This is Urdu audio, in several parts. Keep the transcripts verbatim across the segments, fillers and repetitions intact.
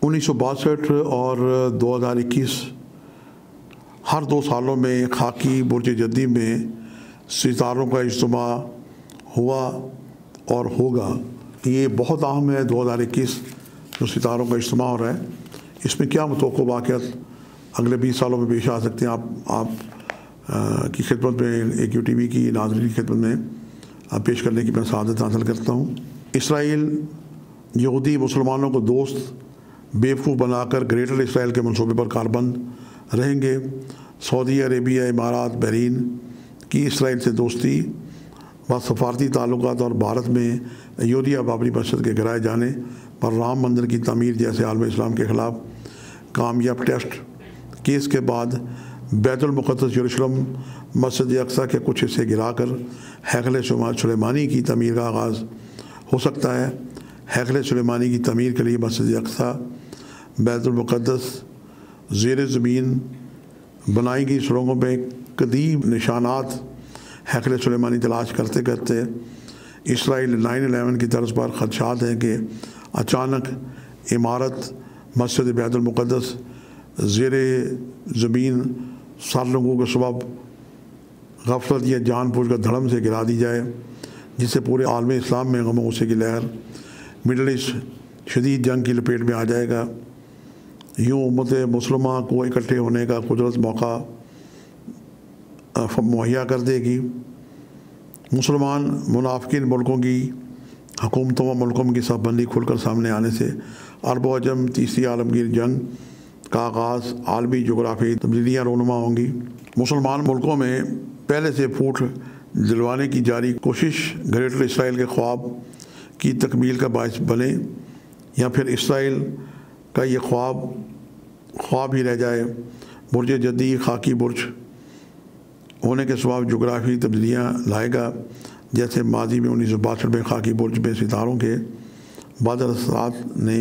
انیس سو باسٹھ اور دو ہزار اکیس ہر دو سالوں میں خاکی برج جدی میں ستاروں کا اجتماع ہوا اور ہوگا۔ یہ بہت اہم ہے، دو ہزار اکیس جو ستاروں کا اجتماع ہو رہا ہے، اس میں کیا متوقع واقعات اگلے بیس سالوں میں پیش آ سکتے ہیں، آپ آپ کی خدمت میں ایک یو ٹی وی کی ناظرین کی خدمت میں آپ پیش کرنے کی میں سعادت حاصل کرتا ہوں۔ اسرائیل یہودی مسلمانوں کو دوست بیوقوف بنا کر گریٹر اسرائیل کے منصوبے پر کاربند رہیں گے۔ سعودی عربیہ، امارات، بحرین کی اسرائیل سے دوستی و سفارتی تعلقات اور بھارت میں ایودھیا بابری مسجد کے گرائے جانے پر رام مندر کی تعمیر جیسے عالم اسلام کے خلاف کامیاب ٹیسٹ کیس کے بعد بیت المقدس یروشلم مسجد اقصیٰ کے کچھ حصے گرا کر ہیکل سلیمانی کی تعمیر کا آغاز ہو سکتا ہے۔ ہیکل سلیمانی کی تعمیر کے لیے مسجد اقصیٰ، بیت المقدس زیر زمین بنائی گئی سرنگوں میں قدیم نشانات ہیکل سلیمانی تلاش کرتے کرتے اسرائیل نائن الیون کی طرز پر خدشات ہیں کہ اچانک عمارت مسجد بیت المقدس زیر زمین سرنگوں کے سبب غفلت یا جان بوجھ کر دھڑم سے گرا دی جائے، جس سے پورے عالم اسلام میں غم و غصے کی لہر مڈل ایسٹ شدید جنگ کی لپیٹ میں آ جائے گا۔ یوں امت مسلمہ کو اکٹھے ہونے کا قدرت موقع مہیا کر دے گی۔ مسلمان منافقین ملکوں کی حکومتوں و ملکوں کی صف بندی کھل کر سامنے آنے سے عرب و عجم تیسری عالمگیر جنگ کا آغاز، عالمی جغرافیائی تبدیلیاں رونما ہوں گی۔ مسلمان ملکوں میں پہلے سے پھوٹ دلوانے کی جاری کوشش گریٹر اسرائیل کے خواب کی تکمیل کا باعث بنے، یا پھر اسرائیل کا یہ خواب خواب ہی رہ جائے۔ برج جدی خاکی برج ہونے کے سبب جغرافی تبدیلیاں لائے گا، جیسے ماضی میں انیس سو باسٹھ میں خاکی برج میں ستاروں کے بعد اثرات نے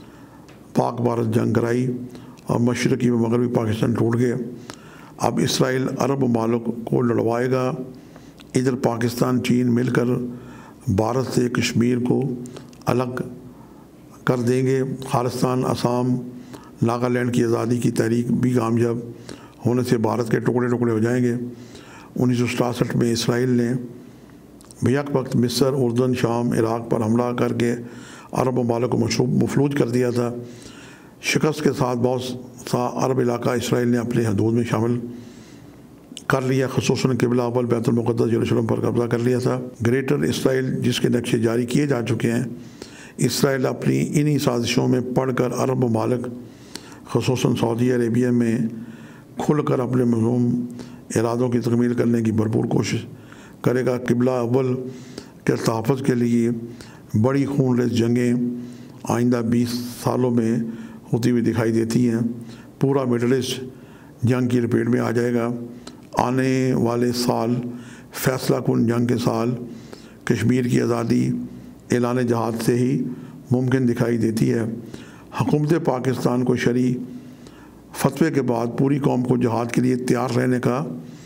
پاک بھارت جنگ کرائی اور مشرقی و مغربی پاکستان ٹوٹ گئے۔ اب اسرائیل عرب ممالک کو لڑوائے گا۔ ادھر پاکستان، چین مل کر بھارت سے کشمیر کو الگ کر دیں گے۔ خالستان، آسام، ناگالینڈ کی آزادی کی تحریک بھی کامیاب ہونے سے بھارت کے ٹکڑے ٹکڑے ہو جائیں گے۔ انیس سو ستاسٹھ میں اسرائیل نے بیک وقت مصر، اردن، شام، عراق پر حملہ کر کے عرب ممالک کو مفلوج کر دیا تھا۔ شکست کے ساتھ بہت سا عرب علاقہ اسرائیل نے اپنے حدود میں شامل کر لیا، خصوصاً قبلہ اول بیت المقدس یروشلم پر قبضہ کر لیا تھا۔ گریٹر اسرائیل جس کے نقشے جاری کیے جا چکے ہیں، اسرائیل اپنی انہی سازشوں میں پڑھ کر عرب ممالک خصوصاً سعودی عربیہ میں کھل کر اپنے مذموم ارادوں کی تکمیل کرنے کی بھرپور کوشش کرے گا۔ قبلہ اول کے تحفظ کے لیے بڑی خون ریز جنگیں آئندہ بیس سالوں میں ہوتی ہوئی دکھائی دیتی ہیں۔ پورا مڈل ایسٹ جنگ کی لپیٹ میں آ جائے گا۔ آنے والے سال فیصلہ کن جنگ کے سال کشمیر کی آزادی اعلان جہاد سے ہی ممکن دکھائی دیتی ہے۔ حکومت پاکستان کو شرعی فتوے کے بعد پوری قوم کو جہاد کے لیے تیار رہنے کا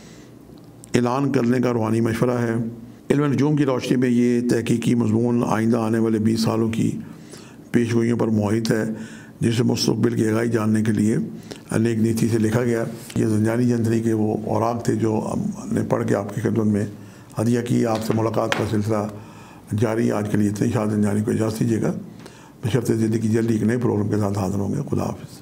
اعلان کرنے کا روحانی مشورہ ہے۔ علم نجوم کی روشنی میں یہ تحقیقی مضمون آئندہ آنے والے بیس سالوں کی پیش گوئیوں پر محیط ہے، جسے مستقبل کی گہرائی جاننے کے لیے نیک نیتی سے لکھا گیا۔ یہ زنجانی جنتری کے وہ اوراق تھے جو ہم نے پڑھ کے آپ کی خدمت میں ہدیہ کی۔ آپ سے ملاقات کا سلسلہ جاری۔ آج کے لیے اتنے شاد زنجانی کو اجازت دیجیے گا۔ بشرط زندگی جلدی ایک نئے پروگرام کے ساتھ حاضر ہوں گے۔ خدا حافظ۔